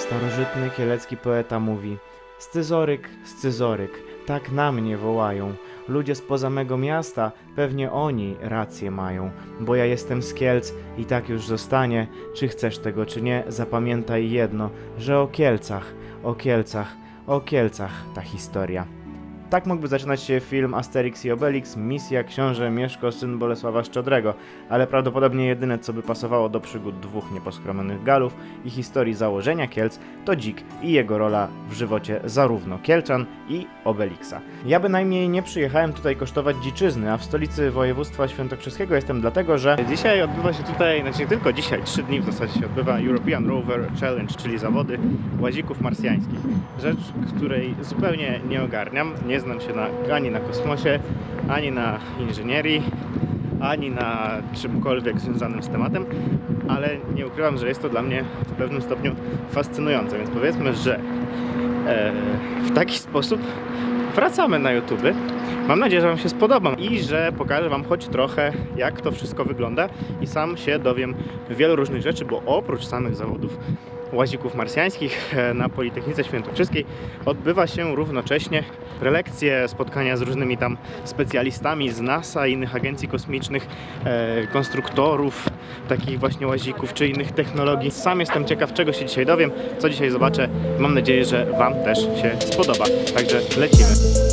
Starożytny kielecki poeta mówi: Scyzoryk, Scyzoryk, tak na mnie wołają. Ludzie spoza mego miasta, pewnie oni rację mają. Bo ja jestem z Kielc i tak już zostanie. Czy chcesz tego, czy nie, zapamiętaj jedno, że o Kielcach, o Kielcach, o Kielcach ta historia. Tak mógłby zaczynać się film Asterix i Obelix, misja książę Mieszko, syn Bolesława Szczodrego, ale prawdopodobnie jedyne, co by pasowało do przygód dwóch nieposkromionych Galów i historii założenia Kielc, to Dzik i jego rola w żywocie zarówno Kielczan i Obelixa. Ja bynajmniej nie przyjechałem tutaj kosztować dziczyzny, a w stolicy województwa świętokrzyskiego jestem dlatego, że dzisiaj odbywa się tutaj, znaczy nie tylko dzisiaj, 3 dni w zasadzie się odbywa European Rover Challenge, czyli zawody łazików marsjańskich. Rzecz, której zupełnie nie ogarniam, nie znam się ani na kosmosie, ani na inżynierii, ani na czymkolwiek związanym z tematem, ale nie ukrywam, że jest to dla mnie w pewnym stopniu fascynujące, więc powiedzmy, że w taki sposób wracamy na YouTube. Mam nadzieję, że Wam się spodoba i że pokażę Wam choć trochę, jak to wszystko wygląda i sam się dowiem wielu różnych rzeczy, bo oprócz samych zawodów łazików marsjańskich na Politechnice Świętokrzyskiej odbywa się równocześnie prelekcje, spotkania z różnymi tam specjalistami z NASA, innych agencji kosmicznych, konstruktorów takich właśnie łazików czy innych technologii. Sam jestem ciekaw, czego się dzisiaj dowiem, co dzisiaj zobaczę. Mam nadzieję, że Wam też się spodoba. Także lecimy.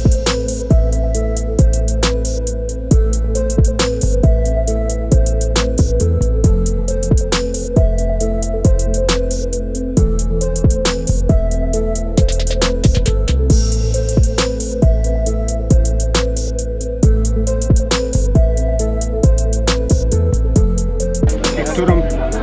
Którą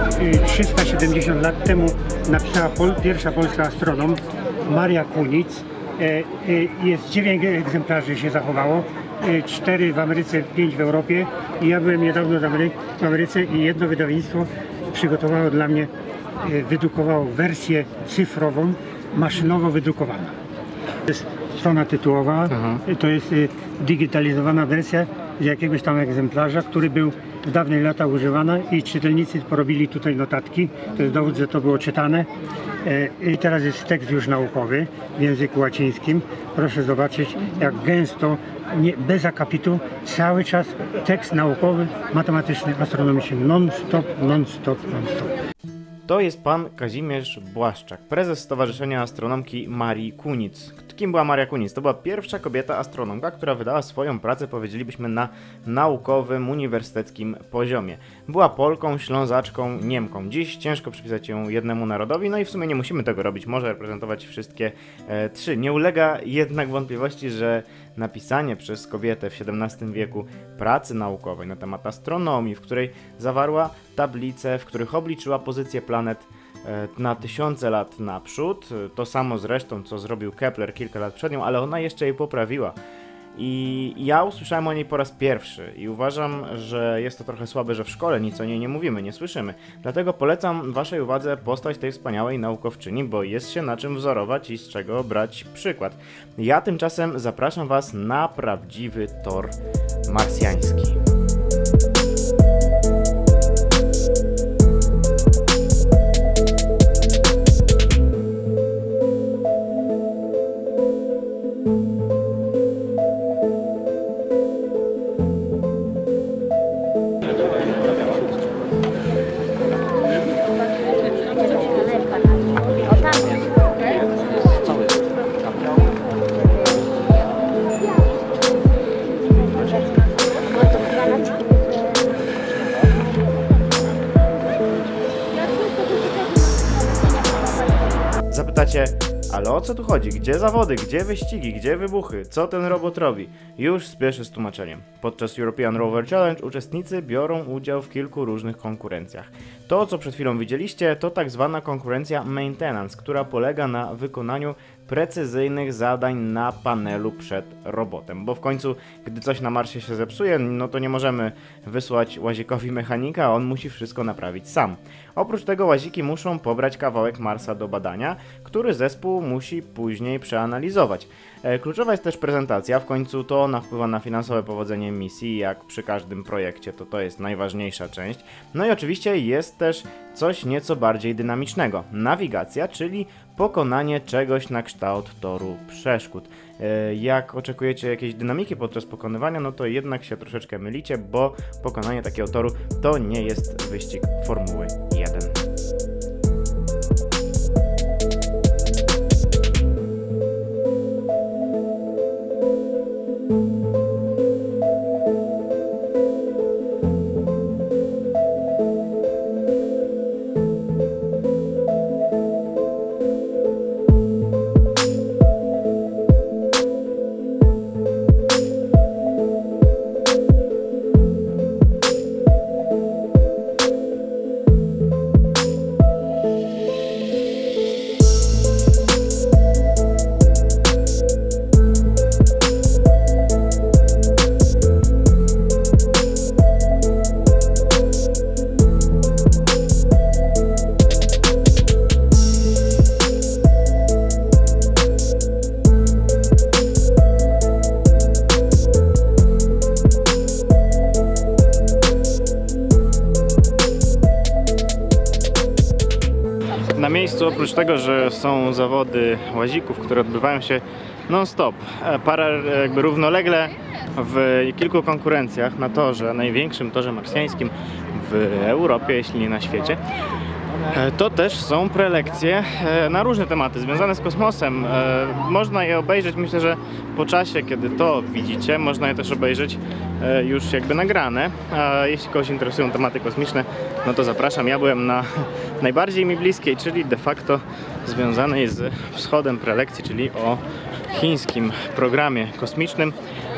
370 lat temu napisała pierwsza polska astronom Maria Kunic. Jest 9 egzemplarzy się zachowało, 4 w Ameryce, 5 w Europie. I ja byłem niedawno w Ameryce i jedno wydawnictwo przygotowało dla mnie, wydrukowało wersję cyfrową, maszynowo wydrukowaną. To jest strona tytułowa, to jest digitalizowana wersja z jakiegoś tam egzemplarza, który był w dawnych latach używany i czytelnicy porobili tutaj notatki. To jest dowód, że to było czytane. I teraz jest tekst już naukowy w języku łacińskim. Proszę zobaczyć, jak gęsto, bez akapitu, cały czas tekst naukowy, matematyczny, astronomiczny, non-stop, non-stop, non-stop. To jest pan Kazimierz Błaszczak, prezes Stowarzyszenia Astronomki Marii Kunic. Kim była Maria Kunic? To była pierwsza kobieta astronomka, która wydała swoją pracę, powiedzielibyśmy, na naukowym, uniwersyteckim poziomie. Była Polką, Ślązaczką, Niemką. Dziś ciężko przypisać ją jednemu narodowi, no i w sumie nie musimy tego robić, może reprezentować wszystkie trzy. Nie ulega jednak wątpliwości, że napisanie przez kobietę w XVII wieku pracy naukowej na temat astronomii, w której zawarła tablice, w których obliczyła pozycję planet na tysiące lat naprzód, to samo zresztą, co zrobił Kepler kilka lat przed nią, ale ona jeszcze jej poprawiła. I ja usłyszałem o niej po raz pierwszy i uważam, że jest to trochę słabe, że w szkole nic o niej nie mówimy, nie słyszymy. Dlatego polecam Waszej uwadze postać tej wspaniałej naukowczyni, bo jest się na czym wzorować i z czego brać przykład. Ja tymczasem zapraszam Was na prawdziwy tor marsjański. Zapytacie, ale o co tu chodzi? Gdzie zawody? Gdzie wyścigi? Gdzie wybuchy? Co ten robot robi? Już spieszę z tłumaczeniem. Podczas European Rover Challenge uczestnicy biorą udział w kilku różnych konkurencjach. To, co przed chwilą widzieliście, to tak zwana konkurencja maintenance, która polega na wykonaniu precyzyjnych zadań na panelu przed robotem, bo w końcu, gdy coś na Marsie się zepsuje, no to nie możemy wysłać łazikowi mechanika, a on musi wszystko naprawić sam. Oprócz tego łaziki muszą pobrać kawałek Marsa do badania, który zespół musi później przeanalizować. Kluczowa jest też prezentacja, w końcu to ona wpływa na finansowe powodzenie misji, jak przy każdym projekcie, to jest najważniejsza część. No i oczywiście jest też coś nieco bardziej dynamicznego. Nawigacja, czyli pokonanie czegoś na kształt toru przeszkód. Jak oczekujecie jakiejś dynamiki podczas pokonywania, no to jednak się troszeczkę mylicie, bo pokonanie takiego toru to nie jest wyścig Formuły 1. Na miejscu, oprócz tego, że są zawody łazików, które odbywają się non-stop, jakby równolegle w kilku konkurencjach na torze, największym torze marsjańskim w Europie, jeśli nie na świecie, to też są prelekcje na różne tematy związane z kosmosem. Można je obejrzeć, myślę, że po czasie, kiedy to widzicie, można je też obejrzeć już jakby nagrane. A jeśli kogoś interesują tematy kosmiczne, no to zapraszam. Ja byłem na najbardziej mi bliskiej, czyli de facto związanej z wschodem prelekcji, czyli o chińskim programie kosmicznym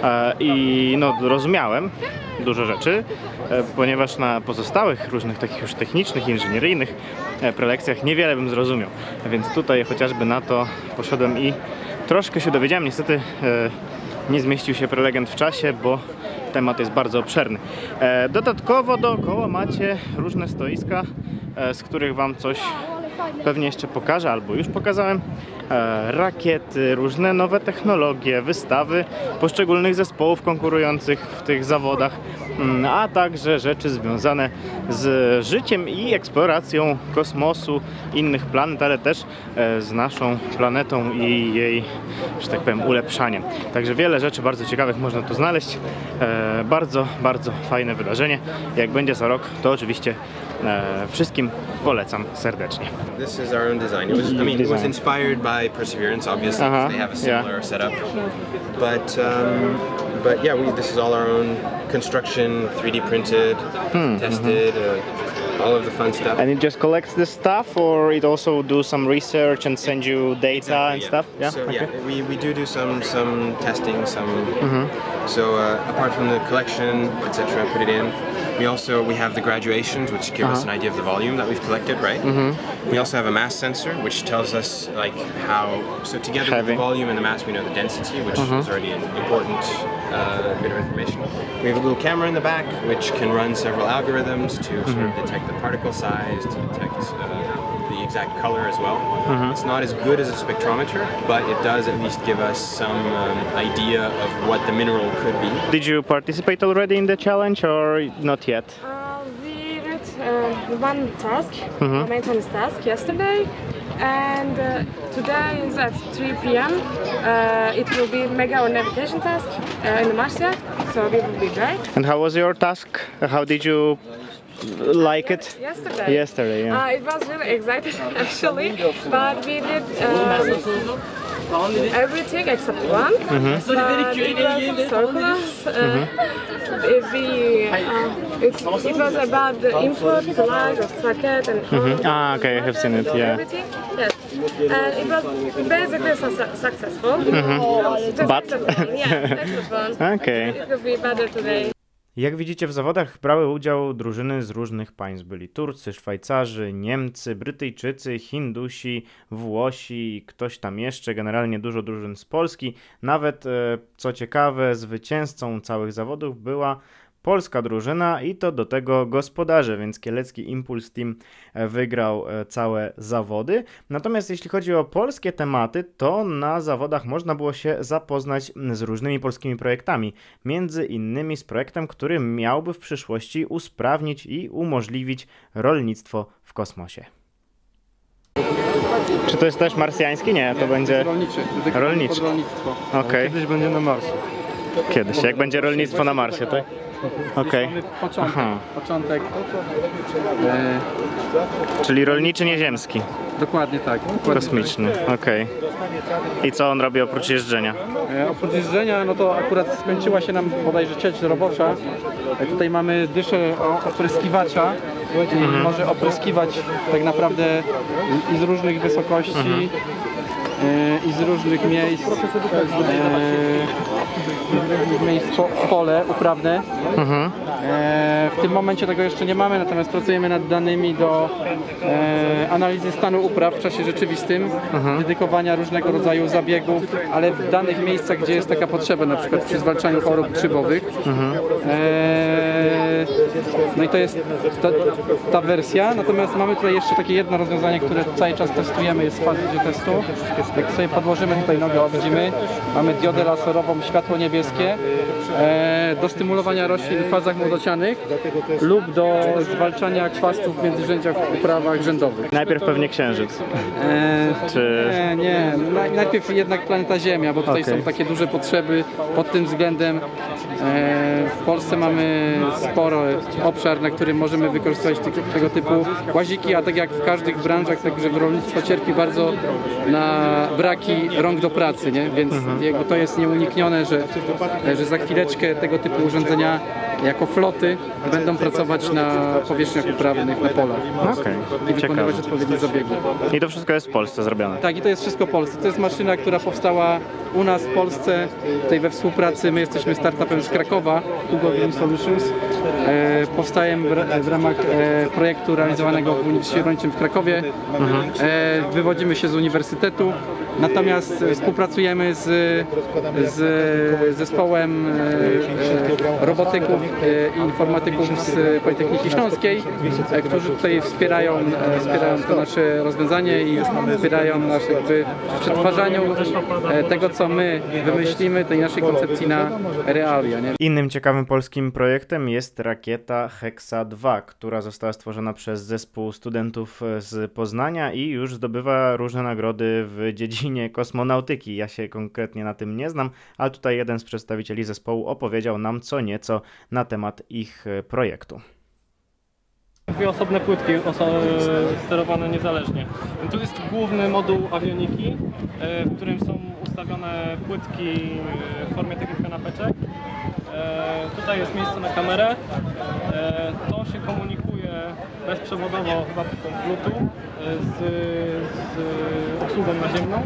i no, rozumiałem dużo rzeczy, ponieważ na pozostałych różnych takich już technicznych, inżynieryjnych prelekcjach niewiele bym zrozumiał, więc tutaj chociażby na to poszedłem i troszkę się dowiedziałem. Niestety nie zmieścił się prelegent w czasie, bo temat jest bardzo obszerny. Dodatkowo dookoła macie różne stoiska, z których wam coś pewnie jeszcze pokażę, albo już pokazałem. Rakiety, różne nowe technologie, wystawy poszczególnych zespołów konkurujących w tych zawodach, a także rzeczy związane z życiem i eksploracją kosmosu, innych planet, ale też z naszą planetą i jej, że tak powiem, ulepszaniem. Także wiele rzeczy bardzo ciekawych można tu znaleźć. Bardzo, bardzo fajne wydarzenie. Jak będzie za rok, to oczywiście wszystkim polecam serdecznie. This is our own design. It was inspired by Perseverance, obviously, because they have a similar setup. But yeah, this is all our own construction, 3D printed, tested, all of the fun stuff. And it just collects the stuff, or it also do some research and send you data and stuff? Yeah. So yeah, we do some testing, So apart from the collection, etc., put it in. We have the graduations, which give us an idea of the volume that we've collected, right? We also have a mass sensor, which tells us like how. So together with the volume and the mass, we know the density, which is already an important bit of information. We have a little camera in the back, which can run several algorithms to sort of detect the particle size, to detect the exact color as well. It's not as good as a spectrometer, but it does at least give us some idea of what the mineral could be. Did you participate already in the challenge or not yet? We did one task, a maintenance task yesterday, and today is at 3 p.m. It will be mega or navigation task in the Marsia, so it will be great. And how was your task? How did you like it? Yesterday, yeah. It was really exciting actually, but we did everything except one. But it was circulars. It was about the input, flag of socket, and okay, I have seen it. Yeah. everything. Yes, and it was basically successful. Just But extra fun. Yeah, extra fun. Okay. It will be better today. Jak widzicie, w zawodach brały udział drużyny z różnych państw. Byli Turcy, Szwajcarzy, Niemcy, Brytyjczycy, Hindusi, Włosi, ktoś tam jeszcze, generalnie dużo drużyn z Polski. Nawet, co ciekawe, zwycięzcą całych zawodów była polska drużyna i to do tego gospodarze, więc Kielecki Impuls Team wygrał całe zawody. Natomiast jeśli chodzi o polskie tematy, to na zawodach można było się zapoznać z różnymi polskimi projektami, między innymi z projektem, który miałby w przyszłości usprawnić i umożliwić rolnictwo w kosmosie. Czy to jest też marsjański? Nie, to będzie rolniczy. Okej. Kiedyś będzie na Marsie. Kiedyś, jak będzie rolnictwo na Marsie, tak? Okej. Początek. Czyli rolniczy nieziemski, Dokładnie tak. kosmiczny, okej. I co on robi oprócz jeżdżenia? Oprócz jeżdżenia, no to akurat skończyła się nam bodajże ciecz robocza. Tutaj mamy dyszę opryskiwacza, czyli może opryskiwać tak naprawdę i z różnych wysokości, i z różnych miejsc, pole uprawne. W tym momencie tego jeszcze nie mamy, natomiast pracujemy nad danymi do analizy stanu upraw w czasie rzeczywistym, dedykowania różnego rodzaju zabiegów, ale w danych miejscach, gdzie jest taka potrzeba, na przykład przy zwalczaniu chorób grzybowych. No i to jest ta wersja, natomiast mamy tutaj jeszcze takie jedno rozwiązanie, które cały czas testujemy, jest w fazie testu. Jak sobie podłożymy tutaj nogę, widzimy, mamy diodę laserową, światło niebieskie do stymulowania roślin w fazach młodocianych lub do zwalczania chwastów w międzyrzędziach w uprawach rzędowych. Najpierw pewnie Księżyc. Czy... Nie. Najpierw jednak planeta Ziemia, bo tutaj są takie duże potrzeby pod tym względem. W Polsce mamy spory obszar, na którym możemy wykorzystywać tego typu łaziki, a tak jak w każdych branżach, także w rolnictwo cierpi bardzo na braki rąk do pracy, nie? Więc jakby to jest nieuniknione, że za chwileczkę tego typu urządzenia jako floty będą pracować na powierzchniach uprawnych, na polach i wykonywać odpowiednie zabiegi. I to wszystko jest w Polsce zrobione? Tak, i to jest wszystko w Polsce. To jest maszyna, która powstała u nas w Polsce, tutaj we współpracy. My jesteśmy startupem z Krakowa, Hugo Green Solutions. Powstajemy w ramach projektu realizowanego w Uniwersytecie Rolniczym w Krakowie. Wywodzimy się z uniwersytetu, natomiast współpracujemy z zespołem robotyków i informatyków z Politechniki Śląskiej, którzy tutaj wspierają to nasze rozwiązanie i już wspierają nas w przetwarzaniu tego, co my wymyślimy, tej naszej koncepcji na realia. Nie? Innym ciekawym polskim projektem jest rakieta Hexa-2, która została stworzona przez zespół studentów z Poznania i już zdobywa różne nagrody w dziedzinie kosmonautyki. Ja się konkretnie na tym nie znam, ale tutaj jeden z przedstawicieli zespołu opowiedział nam co nieco na temat ich projektu. Dwie osobne płytki sterowane niezależnie. Tu jest główny moduł awioniki, w którym są ustawione płytki w formie takich kanapeczek. Tutaj jest miejsce na kamerę. To się komunikuje bezprzewodowo, chyba tylko Bluetooth, z obsługą naziemną.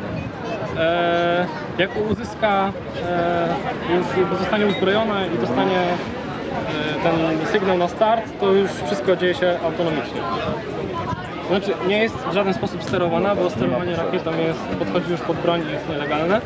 Jak uzyska, już zostanie uzbrojone i dostanie ten sygnał na start, to już wszystko dzieje się autonomicznie. Znaczy, nie jest w żaden sposób sterowana, bo sterowanie rakietą podchodzi już pod broń i jest nielegalne.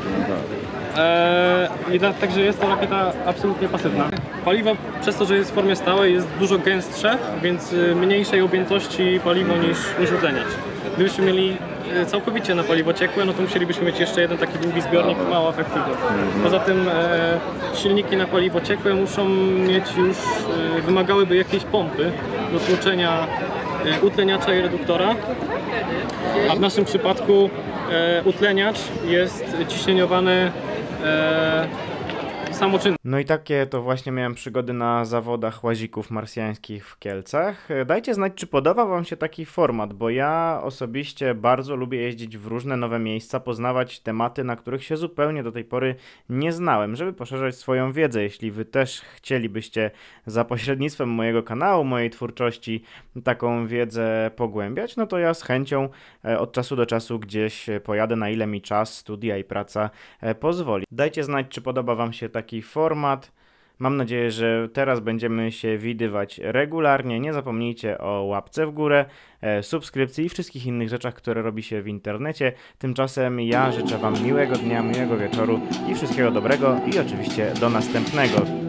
Także jest to rakieta absolutnie pasywna. Paliwo, przez to, że jest w formie stałej, jest dużo gęstsze, więc mniejszej objętości paliwo niż utleniacz. Gdybyśmy mieli całkowicie na paliwo ciekłe, no to musielibyśmy mieć jeszcze jeden taki długi zbiornik, mało efektywny. Poza tym silniki na paliwo ciekłe muszą mieć już, wymagałyby jakiejś pompy do tłoczenia utleniacza i reduktora, a w naszym przypadku utleniacz jest ciśnieniowany samoczynnie. No i takie to właśnie miałem przygody na zawodach łazików marsjańskich w Kielcach. Dajcie znać, czy podoba wam się taki format, bo ja osobiście bardzo lubię jeździć w różne nowe miejsca, poznawać tematy, na których się zupełnie do tej pory nie znałem, żeby poszerzać swoją wiedzę. Jeśli wy też chcielibyście za pośrednictwem mojego kanału, mojej twórczości taką wiedzę pogłębiać, no to ja z chęcią od czasu do czasu gdzieś pojadę, na ile mi czas, studia i praca pozwoli. Dajcie znać, czy podoba wam się taki format. Mam nadzieję, że teraz będziemy się widywać regularnie. Nie zapomnijcie o łapce w górę, subskrypcji i wszystkich innych rzeczach, które robi się w internecie. Tymczasem ja życzę wam miłego dnia, miłego wieczoru i wszystkiego dobrego i oczywiście do następnego.